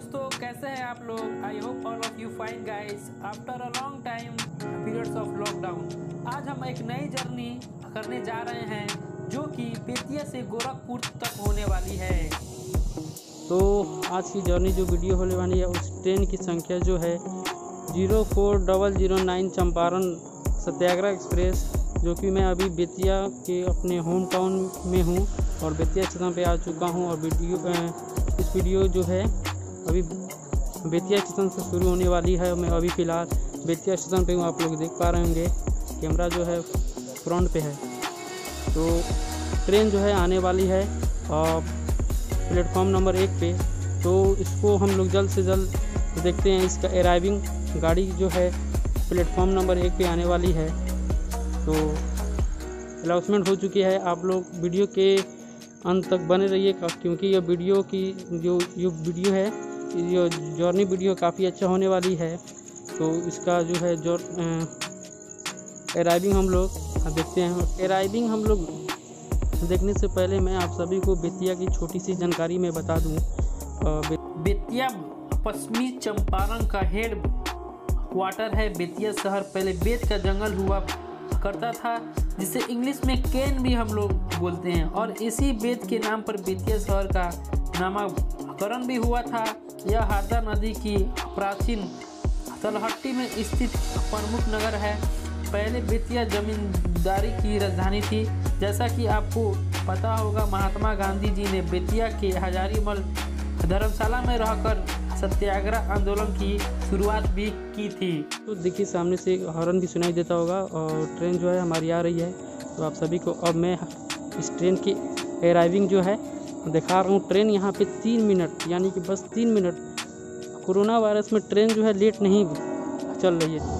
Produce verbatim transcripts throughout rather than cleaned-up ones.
दोस्तों, कैसे हैं आप लोग? I hope all of you fine guys after a long time periods of lockdown. आज हम एक नई जर्नी करने जा रहे हैं जो कि बेतिया से गोरखपुर तक होने वाली है। तो आज की जर्नी जो वीडियो होने वाली है उस ट्रेन की संख्या जो है zero four double zero nine Champaran Satyagraha express, जो कि मैं अभी बेतिया के अपने होम टाउन में हूँ और बेतिया स्टेशन पे आ चुका हूँ। और वीडियो इस वीडियो जो है अभी बेतिया स्टेशन से शुरू होने वाली है। मैं अभी फ़िलहाल बेतिया स्टेशन पे हूँ, आप लोग देख पा रहे होंगे कैमरा जो है फ्रंट पे है। तो ट्रेन जो है आने वाली है प्लेटफॉर्म नंबर एक पे, तो इसको हम लोग जल्द से जल्द देखते हैं। इसका अराइविंग गाड़ी जो है प्लेटफॉर्म नंबर एक पे आने वाली है। तो अनाउंसमेंट हो चुकी है, आप लोग वीडियो के अंत तक बने रहिएगा क्योंकि यह वीडियो की जो ये वीडियो है ये जर्नी वीडियो काफ़ी अच्छा होने वाली है। तो इसका जो है जो अराइविंग हम लोग देखते हैं। अराइविंग हम लोग देखने से पहले मैं आप सभी को बेतिया की छोटी सी जानकारी में बता दूं। बे... बेतिया पश्चिमी चंपारण का हेड क्वार्टर है। बेतिया शहर पहले बेत का जंगल हुआ करता था, जिसे इंग्लिश में कैन भी हम लोग बोलते हैं, और इसी बेत के नाम पर बेतिया शहर का नामकरण भी हुआ था। यह हादा नदी की प्राचीन तलहटी में स्थित प्रमुख नगर है। पहले बेतिया जमींदारी की राजधानी थी। जैसा कि आपको पता होगा, महात्मा गांधी जी ने बेतिया के हजारीमल धर्मशाला में रहकर सत्याग्रह आंदोलन की शुरुआत भी की थी। तो देखिए सामने से हॉर्न भी सुनाई देता होगा और ट्रेन जो है हमारी आ रही है। तो आप सभी को अब मैं इस ट्रेन की अराइविंग जो है दिखा रहा हूँ। ट्रेन यहाँ पे तीन मिनट यानी कि बस तीन मिनट, कोरोना वायरस में ट्रेन जो है लेट नहीं चल रही है।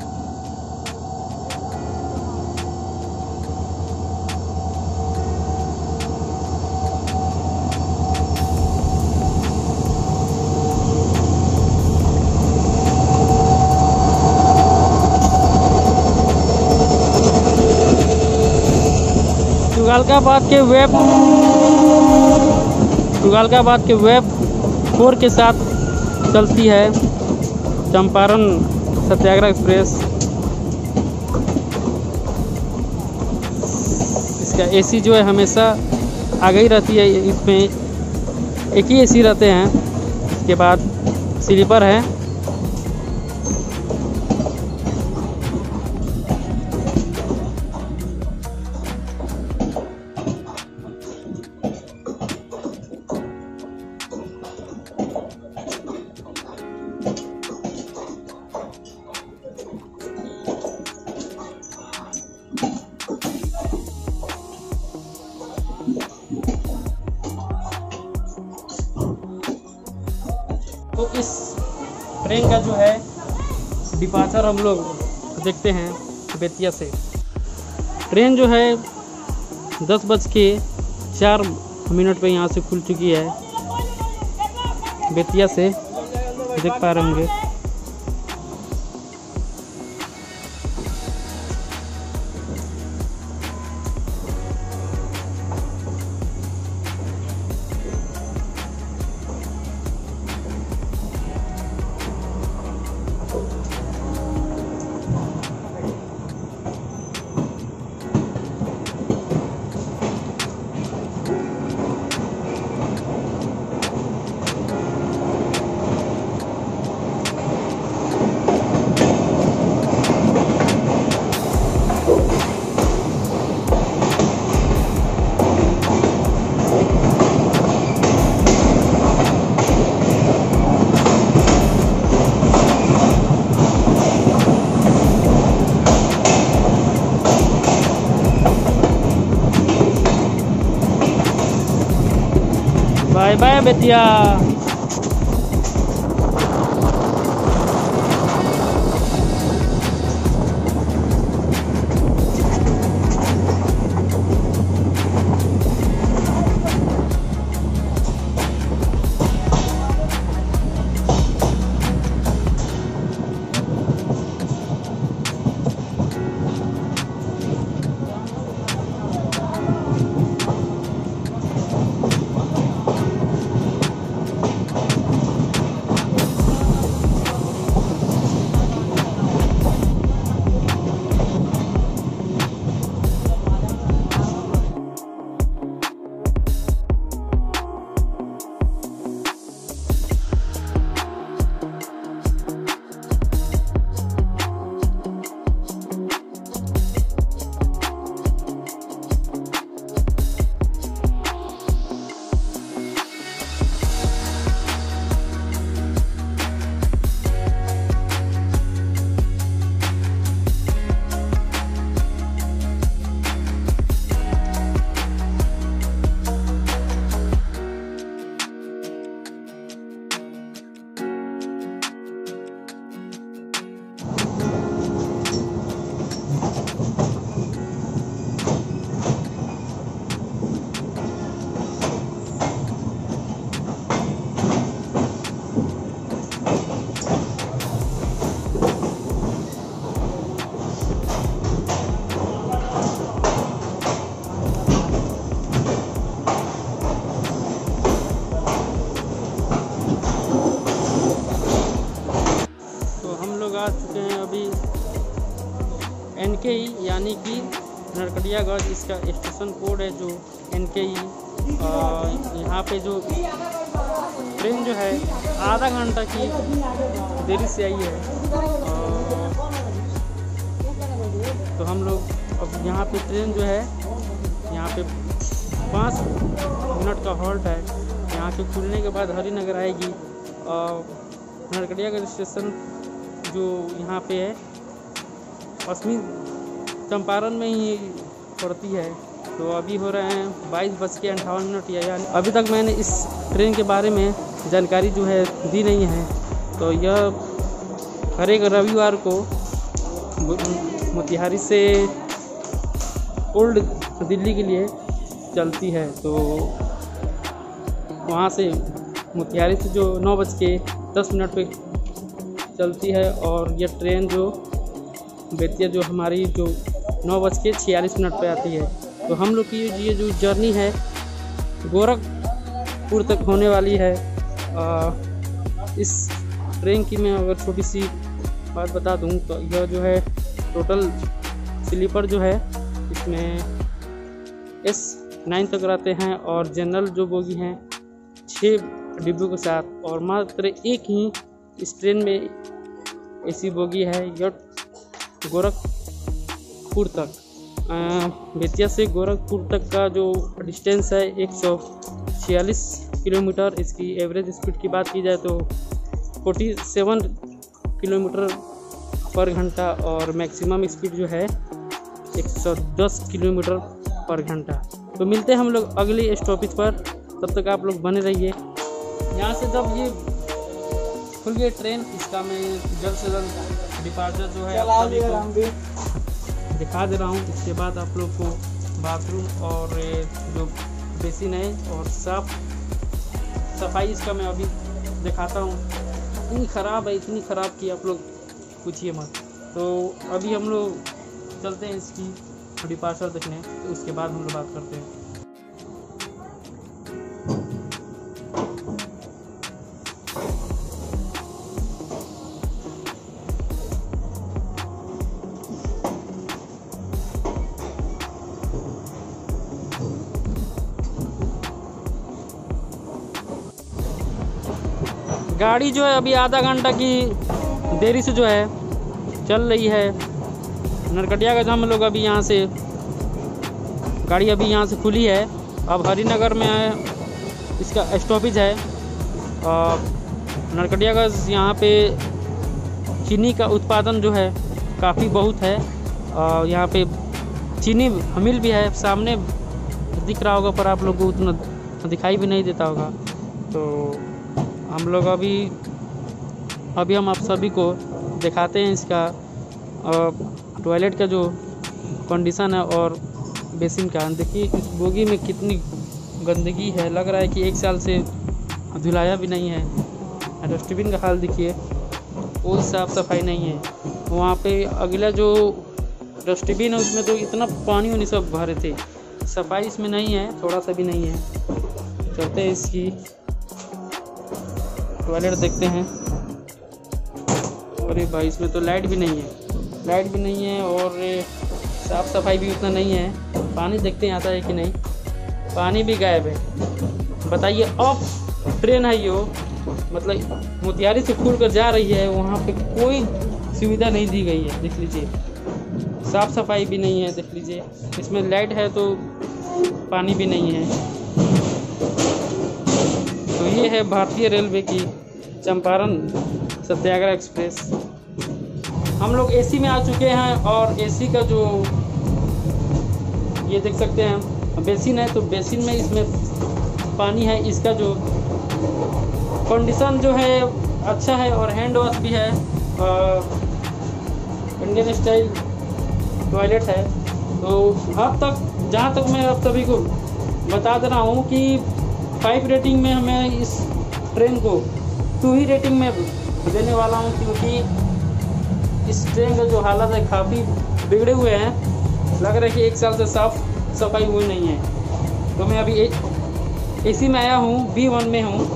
तुगलकाबाद के वेब तुगलकाबाद के वेब फोर के साथ चलती है चंपारण सत्याग्रह एक्सप्रेस। इसका एसी जो है हमेशा आगे ही रहती है। इसमें एक ही एसी रहते हैं, इसके बाद स्लीपर है। तो इस ट्रेन का जो है डिपार्चर हम लोग देखते हैं बेतिया से। ट्रेन जो है दस बज के चार मिनट पे यहाँ से खुल चुकी है बेतिया से, देख पा रहे होंगे। Bye bye Bettiah. के ई यानी कि नरकटियागंज इसका स्टेशन कोड है, जो एन के ई। यहाँ पे जो ट्रेन जो है आधा घंटा की देरी से आई है। तो हम लोग अब यहाँ पे ट्रेन जो है यहाँ पे पाँच मिनट का हॉल्ट है। यहाँ के खुलने के बाद हरिनगर आएगी और नरकटियागंज स्टेशन जो यहाँ पे है पश्चिमी चंपारण में ही पड़ती है। तो अभी हो रहे हैं बाईस बज के अंठावन मिनट या यानी अभी तक मैंने इस ट्रेन के बारे में जानकारी जो है दी नहीं है। तो यह हर एक रविवार को मोतिहारी से ओल्ड दिल्ली के लिए चलती है। तो वहाँ से मोतिहारी से जो नौ बज के दस मिनट पे चलती है और यह ट्रेन जो बेतिया जो हमारी जो नौ बज के छियालीस मिनट पे आती है। तो हम लोग की ये जो जर्नी है गोरखपुर तक होने वाली है। आ, इस ट्रेन की मैं अगर छोटी सी बात बता दूं तो यह जो है टोटल स्लीपर जो है इसमें एस नाइन तक रहते हैं और जनरल जो बोगी हैं छः डिब्बों के साथ, और मात्र एक ही इस ट्रेन में एसी बोगी है। यह गोरखपुर तक बेतिया से गोरखपुर तक का जो डिस्टेंस है एक सौ छियालीस किलोमीटर। इसकी एवरेज स्पीड की बात की जाए तो सैंतालीस किलोमीटर पर घंटा और मैक्सिमम स्पीड जो है एक सौ दस किलोमीटर पर घंटा। तो मिलते हैं हम लोग अगली स्टॉपेज पर, तब तक आप लोग बने रहिए। यहाँ से जब ये खुल गई ट्रेन, इसका मैं जल्द से जल्द डिपार्चर जो है आप सभी को दिखा दे रहा हूँ। इसके बाद आप लोग को बाथरूम और जो बेसिन है और साफ सफाई इसका मैं अभी दिखाता हूँ। इतनी ख़राब है, इतनी ख़राब कि आप लोग पूछिए मत। तो अभी हम लोग चलते हैं इसकी डिपार्चर देखने, तो उसके बाद हम लोग बात करते हैं। गाड़ी जो है अभी आधा घंटा की देरी से जो है चल रही है। नरकटियागंज हम लोग अभी यहाँ से गाड़ी अभी यहाँ से खुली है। अब हरिनगर में इसका स्टॉपेज है। नरकटियागंज यहाँ पे चीनी का उत्पादन जो है काफ़ी बहुत है। और यहाँ पे चीनी मिल भी है, सामने दिख रहा होगा पर आप लोग को उतना दिखाई भी नहीं देता होगा। तो हम लोग अभी अभी हम आप सभी को दिखाते हैं इसका टॉयलेट का जो कंडीशन है और बेसिन का। देखिए इस बोगी में कितनी गंदगी है, लग रहा है कि एक साल से धुलाया भी नहीं है। डस्टबिन का हाल देखिए, कोई साफ़ सफाई नहीं है। वहाँ पे अगला जो डस्टबिन है उसमें तो इतना पानी वानी सब भरे थे, सफाई इसमें नहीं है, थोड़ा सा भी नहीं है। चलते हैं इसकी टॉयलेट देखते हैं। अरे भाई इसमें तो लाइट भी नहीं है, लाइट भी नहीं है और साफ़ सफाई भी उतना नहीं है। पानी देखते हैं आता है कि नहीं, पानी भी गायब है। बताइए ऑफ ट्रेन है यो, मतलब मोतिहारी से खुल कर जा रही है, वहाँ पे कोई सुविधा नहीं दी गई है। देख लीजिए साफ़ सफाई भी नहीं है, देख लीजिए इसमें लाइट है तो पानी भी नहीं है। तो ये है भारतीय रेलवे की चंपारण सत्याग्रह एक्सप्रेस। हम लोग एसी में आ चुके हैं और एसी का जो ये देख सकते हैं बेसिन है, तो बेसिन में इसमें पानी है। इसका जो कंडीशन जो है अच्छा है और हैंड वॉश भी है, इंडियन स्टाइल टॉयलेट है। तो अब तक जहाँ तक मैं आप सभी को बता दे रहा हूँ कि फाइव रेटिंग में हमें इस ट्रेन को टू ही रेटिंग में देने वाला हूँ, क्योंकि इस ट्रेन का जो हालत है काफ़ी बिगड़े हुए हैं। लग रहा है कि एक साल से साफ सफाई हुई नहीं है। तो मैं अभी एसी में आया हूँ, बी वन में हूँ।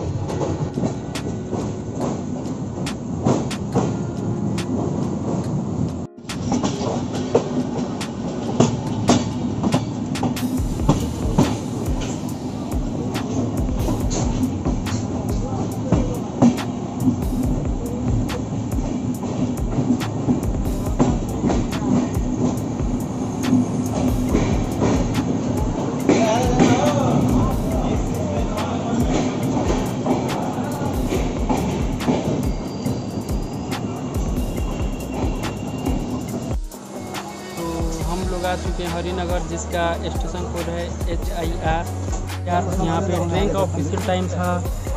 आ चुके हैं हरिनगर, जिसका स्टेशन कोड है एच आई आर। यहाँ पे ट्रेन का ऑफिशियल टाइम था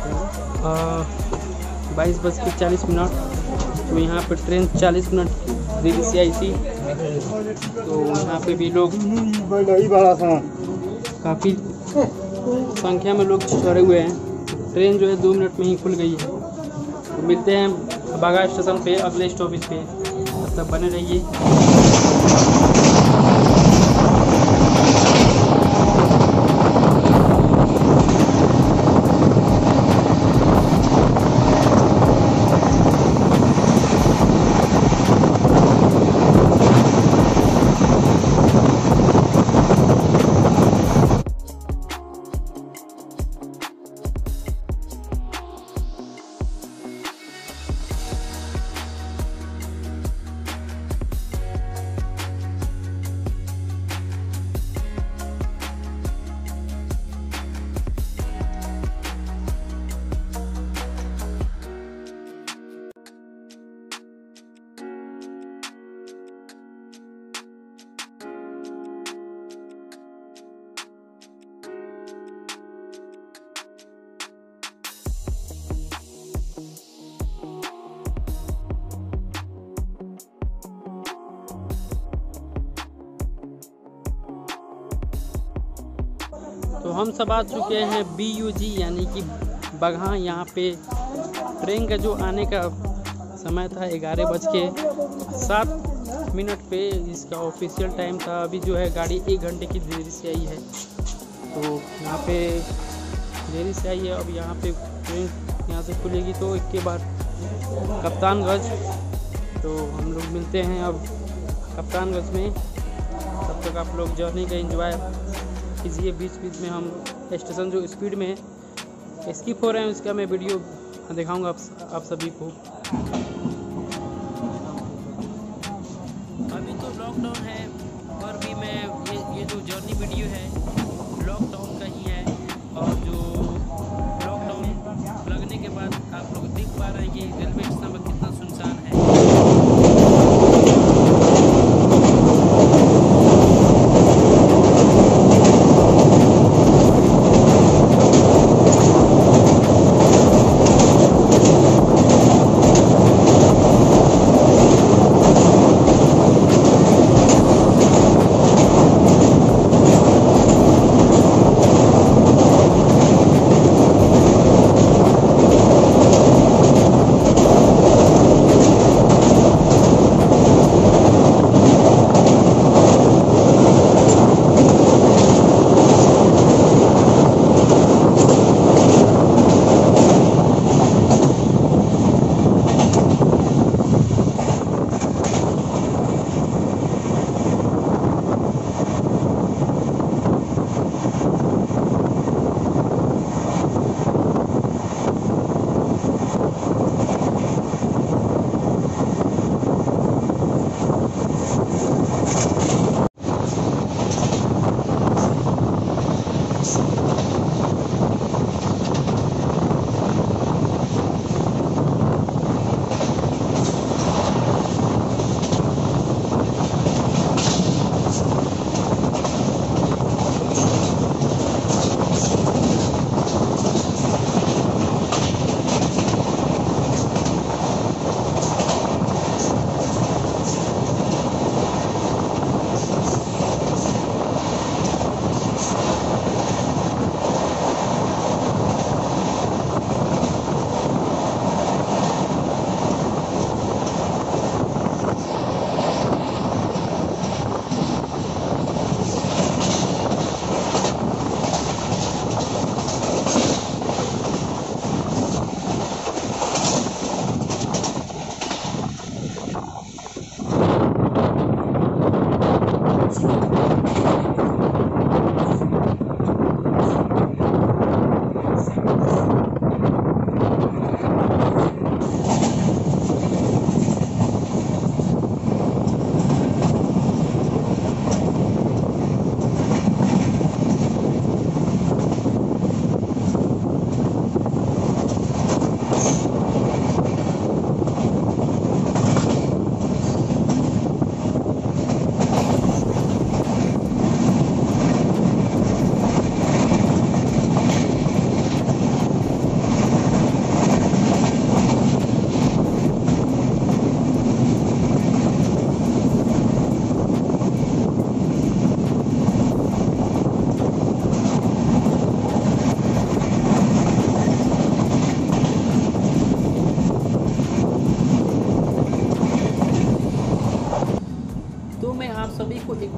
बाईस बज के चालीस मिनट। तो यहाँ पे ट्रेन चालीस मिनट देरी से आई थी। तो यहाँ पे भी लोग काफ़ी संख्या में लोग चढ़े हुए हैं। ट्रेन जो है दो मिनट में ही खुल गई है। तो मिलते हैं बागा स्टेशन पे अगले स्टॉपेज पे, तब तक बने रहिए। तो हम सब आ चुके हैं बी यू जी यानी कि बगहा। यहाँ पे ट्रेन का जो आने का समय था ग्यारह बज के सात मिनट पे इसका ऑफिशियल टाइम था। अभी जो है गाड़ी एक घंटे की देरी से आई है। तो यहाँ पे देरी से आई है। अब यहाँ पे ट्रेन यहाँ से खुलेगी तो इसके बाद कप्तानगंज। तो हम लोग मिलते हैं अब कप्तानगंज में। तब तक आप लोग जर्नी का एंजॉय कीजिए। बीच बीच में हम स्टेशन जो स्पीड में स्किप हो रहे हैं उसका मैं वीडियो दिखाऊंगा आप, आप सभी को। अभी तो लॉकडाउन है और भी मैं ये ये जो जर्नी वीडियो है लॉकडाउन का ही है। और जो लॉकडाउन लगने के बाद आप लोग देख पा रहे हैं कि रेलवे स्टेशन पर कितना सुनसान है।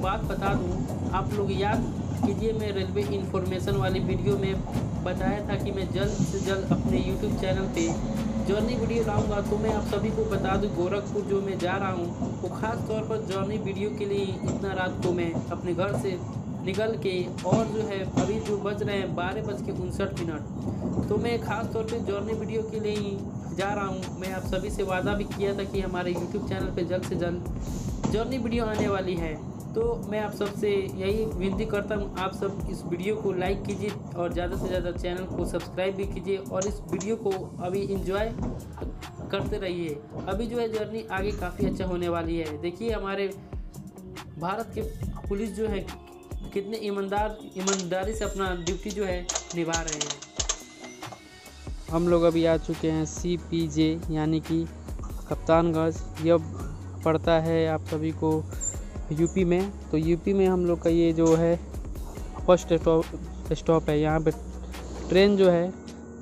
बात बता दूं, आप लोग याद कीजिए, मैं रेलवे इन्फॉर्मेशन वाली वीडियो में बताया था कि मैं जल्द से जल्द अपने यूट्यूब चैनल पे जर्नी वीडियो लाऊंगा। तो मैं आप सभी को बता दूं, गोरखपुर जो मैं जा रहा हूं वो खास तौर पर जर्नी वीडियो के लिए इतना रात को मैं अपने घर से निकल के, और जो है अभी जो बज रहे हैं बारह बज के उनसठ मिनट, तो मैं खास तौर पे जर्नी वीडियो के लिए ही जा रहा हूँ। मैं आप सभी से वादा भी किया था कि हमारे यूट्यूब चैनल पे जल्द से जल्द जर्नी वीडियो आने वाली है। तो मैं आप सबसे यही विनती करता हूँ, आप सब इस वीडियो को लाइक कीजिए और ज़्यादा से ज़्यादा चैनल को सब्सक्राइब भी कीजिए, और इस वीडियो को अभी एंजॉय करते रहिए। अभी जो है जर्नी आगे काफ़ी अच्छा होने वाली है। देखिए हमारे भारत के पुलिस जो है कितने ईमानदार ईमानदारी से अपना ड्यूटी जो है निभा रहे हैं। हम लोग अभी आ चुके हैं सी पी जे यानी कि कप्तानगंज। यह पड़ता है आप सभी को यूपी में। तो यूपी में हम लोग का ये जो है फर्स्ट स्टॉप स्टॉप है। यहाँ पे ट्रेन जो है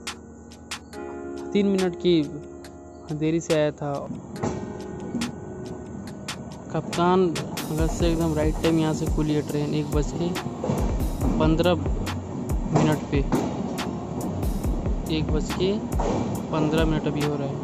तीन मिनट की देरी से आया था। कप्तानगंज से एकदम राइट टाइम यहाँ से खुली है ट्रेन, एक बज के पंद्रह मिनट पे, एक बज के पंद्रह मिनट अभी हो रहा है।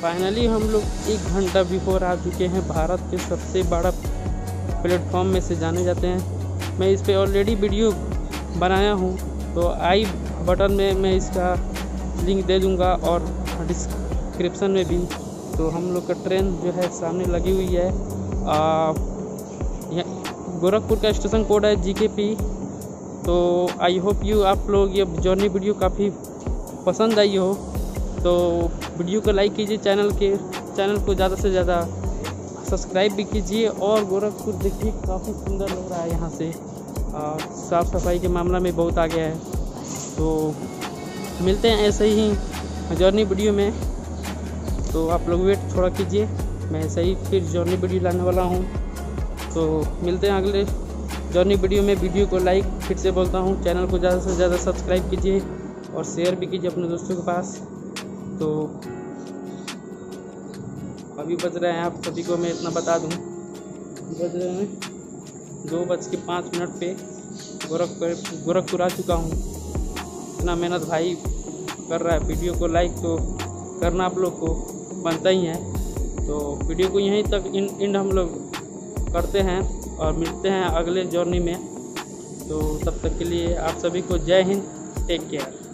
फाइनली हम लोग एक घंटा बिफोर आ चुके हैं भारत के सबसे बड़ा प्लेटफॉर्म में से जाने जाते हैं। मैं इस पे ऑलरेडी वीडियो बनाया हूँ, तो आई बटन में मैं इसका लिंक दे दूँगा और डिस्क्रिप्शन में भी। तो हम लोग का ट्रेन जो है सामने लगी हुई है। गोरखपुर का स्टेशन कोड है जी के पी। तो आई होप यू आप लोग ये जर्नी वीडियो काफ़ी पसंद आई हो, तो वीडियो को लाइक कीजिए, चैनल के चैनल को ज़्यादा से ज़्यादा सब्सक्राइब भी कीजिए। और गोरखपुर देखिए काफ़ी सुंदर लग रहा है यहाँ से, साफ़ सफाई के मामला में बहुत आगे है। तो मिलते हैं ऐसे ही जर्नी वीडियो में, तो आप लोग वेट थोड़ा कीजिए, मैं ऐसे ही फिर जर्नी वीडियो लाने वाला हूँ। तो मिलते हैं अगले जर्नी वीडियो में। वीडियो को लाइक फिर से बोलता हूँ, चैनल को ज़्यादा से ज़्यादा सब्सक्राइब कीजिए और शेयर भी कीजिए अपने दोस्तों के पास। तो अभी बज रहे हैं, आप सभी को मैं इतना बता दूँ, बज रहे हैं दो बज के पाँच मिनट पे गोरखपुर गोरखपुर आ चुका हूँ। इतना मेहनत भाई कर रहा है, वीडियो को लाइक तो करना आप लोग को बनता ही है। तो वीडियो को यहीं तक इंड हम लोग करते हैं और मिलते हैं अगले जर्नी में। तो तब तक के लिए आप सभी को जय हिंद, टेक केयर।